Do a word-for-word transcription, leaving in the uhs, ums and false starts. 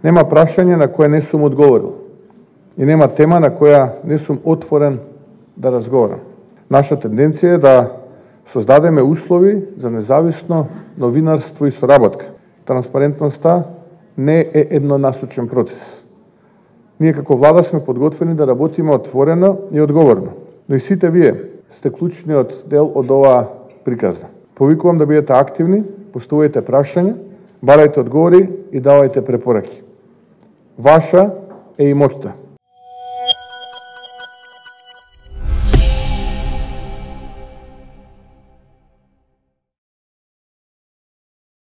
Нема прашање на кое не сум одговорил. И нема тема на која не сум отворен да разговарам. Наша тенденција е да создадеме услови за независно новинарство и соработка. Транспарентноста не е еднонасочен процес. Ние како влада сме подготвени да работиме отворено и одговорно. Но и сите вие сте клучниот дел од оваа приказна. Повикувам да бидете активни, поставувајте прашања, барајте одговори и давајте препораки. Ваша е и моќта.